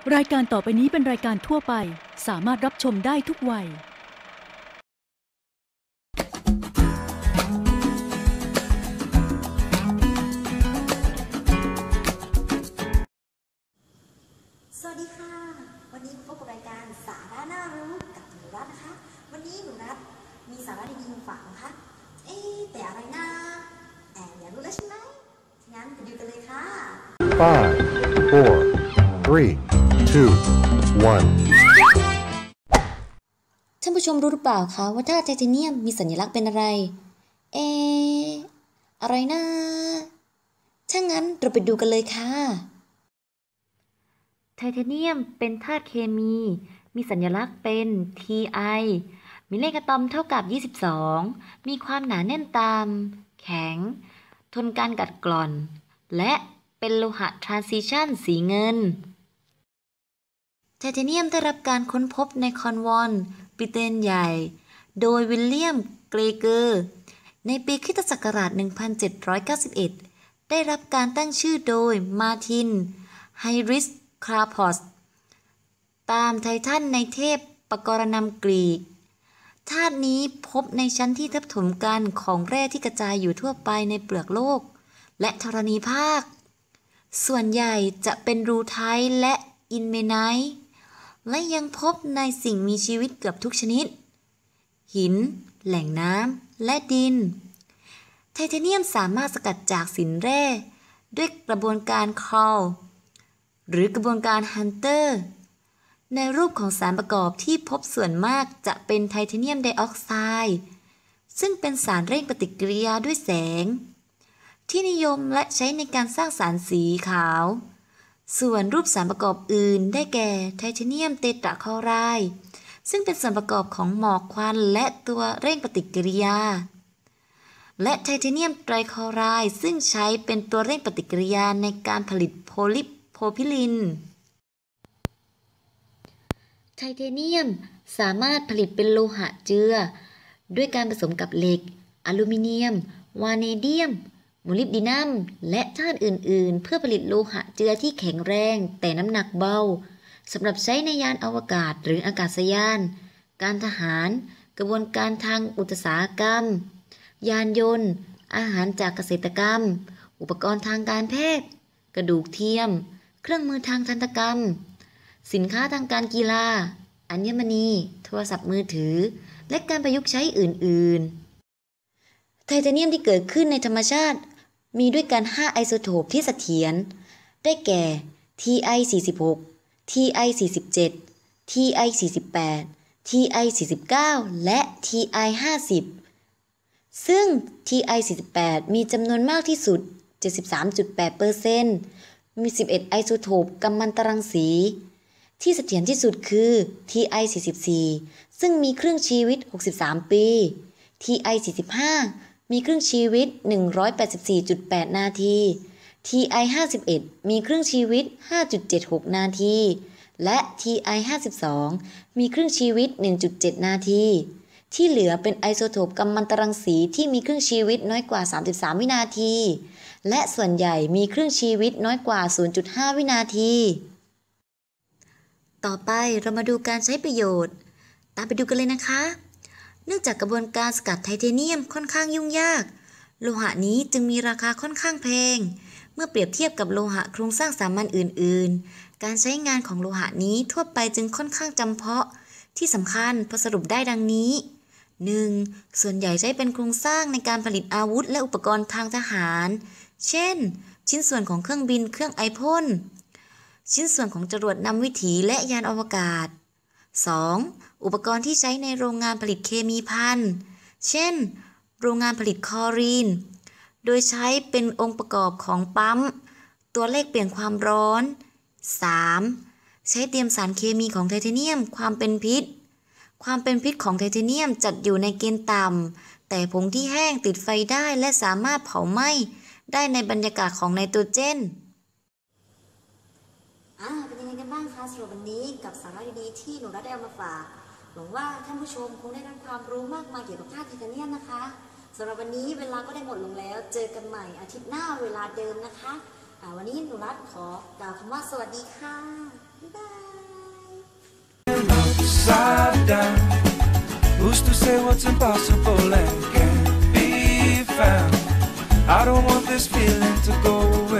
รายการต่อไปนี้เป็นรายการทั่วไปสามารถรับชมได้ทุกวัยสวัสดีค่ะวันนี้พบกับรายการสาระน่ารู้กับหนูรัตนะคะวันนี้หนูรัตมีสาระดีๆมาฝากนะคะแต่อะไรนะอยากรู้แล้วใช่ไหมงั้นไปดูกันเลยค่ะ 5, 4, 3, 2, 1 ท่านผู้ชมรู้หรือเปล่าคะว่าธาตุไทเทเนียมมีสัญลักษณ์เป็นอะไรอะไรนะถ้างั้นเราไปดูกันเลยค่ะไทเทเนียมเป็นธาตุเคมีสัญลักษณ์เป็น Ti มีเลขอะตอมเท่ากับ 22 มีความหนาแน่นตามแข็ง ทนการกัดกร่อน และเป็นโลหะทรานซิชันสีเงินไทเทเนียมได้รับการค้นพบในคอร์นวอลบริเตนใหญ่ โดยวิลเลียมเกรเกอร์ในปีค.ศ. 1791 ได้รับการตั้งชื่อโดยมาร์ติน ไฮริส คราพอส ตามไททันในเทพปกรณำกรีก ธาตุนี้พบในชั้นที่ทับถมกันของแร่ที่กระจายอยู่ทั่วไปในเปลือกโลกและธรณีภาค ส่วนใหญ่จะเป็นรูไทต์และอินเมไนต์และยังพบในสิ่งมีชีวิตเกือบทุกชนิด หิน แหล่งน้ำ และดิน ไทเทเนียมสามารถสกัดจากสินแร่ด้วยกระบวนการคอลหรือกระบวนการฮันเตอร์ในรูปของสารประกอบที่พบส่วนมากจะเป็นไทเทเนียมไดออกไซด์ซึ่งเป็นสารเร่งปฏิกิริยาด้วยแสงที่นิยมและใช้ในการสร้างสารสีขาวส่วนรูปสารประกอบอื่นได้แก่ไทเทเนียมเตตราคลอไรด์ซึ่งเป็นส่วนประกอบของหมอกควันและตัวเร่งปฏิกิริยาและไทเทเนียมไตรคลอไรด์ซึ่งใช้เป็นตัวเร่งปฏิกิริยาในการผลิตโพลิโพพิลินไทเทเนียมสามารถผลิตเป็นโลหะเจือด้วยการผสมกับเหล็กอลูมิเนียมวาเนเดียมโมลิบดีนัมและธาตุอื่นๆเพื่อผลิตโลหะเจือที่แข็งแรงแต่น้ำหนักเบาสำหรับใช้ในยานอวกาศหรืออากาศยานการทหารกระบวนการทางอุตสาหกรรมยานยนต์อาหารจากเกษตรกรรมอุปกรณ์ทางการแพทย์กระดูกเทียมเครื่องมือทางทันตกรรมสินค้าทางการกีฬาอัญมณีโทรศัพท์มือถือและการประยุกต์ใช้อื่นๆไทเทเนียมที่เกิดขึ้นในธรรมชาติมีด้วยกัน5ไอโซโทปที่เสถียรได้แก่ Ti46 Ti47 Ti48 Ti49 และ Ti50 ซึ่ง Ti48 มีจำนวนมากที่สุด 73.8% มี 11 ไอโซโทปกัมมันตรังสีที่เสถียรที่สุดคือ Ti44 ซึ่งมีครึ่งชีวิต 63 ปี Ti45 มีครึ่งชีวิต 184.8 นาที Ti51 มีครึ่งชีวิต 5.76 นาที และ Ti52 มีครึ่งชีวิต 1.7 นาทีที่เหลือเป็นไอโซโทปกัมมันตรังสีที่มีครึ่งชีวิตน้อยกว่า 33 วินาทีและส่วนใหญ่มีครึ่งชีวิตน้อยกว่า 0.5 วินาทีต่อไปเรามาดูการใช้ประโยชน์ตามไปดูกันเลยนะคะเนื่องจากกระบวนการสกัดไทเทเนียมค่อนข้างยุ่งยากโลหะนี้จึงมีราคาค่อนข้างแพงเมื่อเปรียบเทียบกับโลหะโครงสร้างสามัญอื่นๆการใช้งานของโลหะนี้ทั่วไปจึงค่อนข้างจำเพาะที่สำคัญพอสรุปได้ดังนี้ 1. ส่วนใหญ่ใช้เป็นโครงสร้างในการผลิตอาวุธและอุปกรณ์ทางทหารเช่นชิ้นส่วนของเครื่องบินเครื่องไอพ่นชิ้นส่วนของจรวดนำวิถีและยานอวกาศ 2. อุปกรณ์ที่ใช้ในโรงงานผลิตเคมีภัณฑ์เช่นโรงงานผลิตคลอรีนโดยใช้เป็นองค์ประกอบของปั๊มตัวเลขเปลี่ยนความร้อน 3. ใช้เตรียมสารเคมีของไทเทเนียมความเป็นพิษของไทเทเนียมจัดอยู่ในเกณฑ์ต่ำแต่ผงที่แห้งติดไฟได้และสามารถเผาไหม้ได้ในบรรยากาศของไนโตรเจนเป็นยังไงกันบ้างคะสำหรับวันนี้กับสาระดีๆที่หนูได้เอามาฝากหวังว่าท่านผู้ชมคงได้รับความรู้มากมายเกี่ยวกับธาตุไทเทเนียมนะคะสำหรับวันนี้เวลาก็ได้หมดลงแล้วเจอกันใหม่อาทิตย์หน้าเวลาเดิมนะคะวันวันนี้หนูรัตขอกล่าวคำว่าสวัสดีค่ะบ๊ายบาย Upside down. Who's to say what's impossible and can't be found? I don't want this feeling to go